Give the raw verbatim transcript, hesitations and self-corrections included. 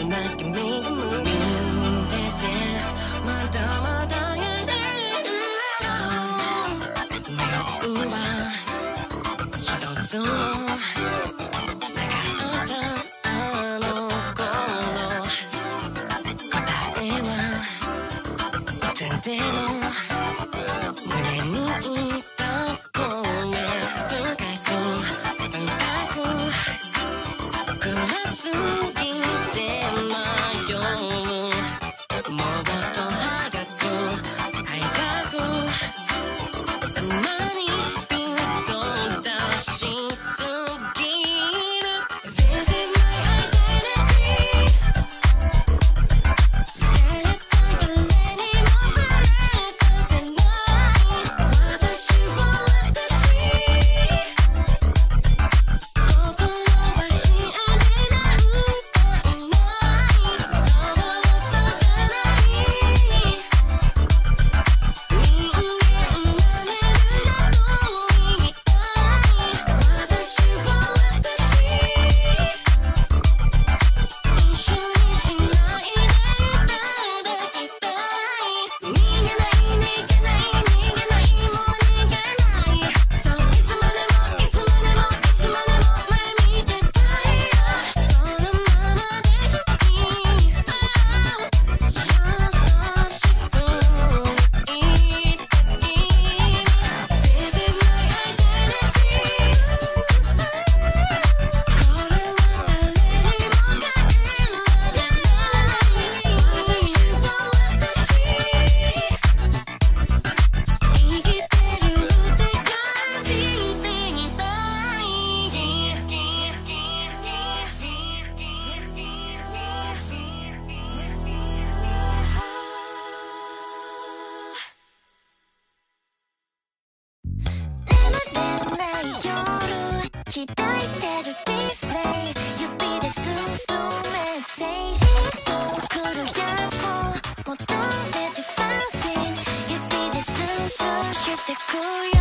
な君が見ててまだまだやれるの迷うは一つもなかったあの頃答えはいつでも胸にいた声深く深く暗すぎて迷うもっと早く早くたまにスピード出しすぎる This is my identity された揺れにも触れさせない私は私心は幸せなんかいないロボットじゃない人間なれるだと言いたい私は私一緒にしないでいただきたい逃げない逃げない逃げないもう逃げないそういつまでもいつまでもいつまでも前見てたいよそのままでいい優しく言いたい This is my identity これは誰にも変えられない私は私生きてるって感じていた開いてるディスプレイ指でスルーするメッセージ送るやつを求めて something 指でスルースルーしてくよ